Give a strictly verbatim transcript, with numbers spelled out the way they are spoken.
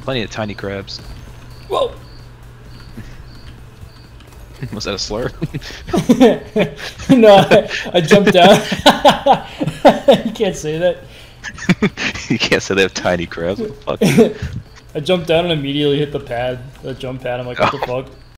Plenty of tiny crabs. Whoa! Was that a slur? No, I, I jumped down. You can't say that. You can't say they have tiny crabs. What the fuck? I jumped down and immediately hit the pad, the jump pad. I'm like, what the fuck?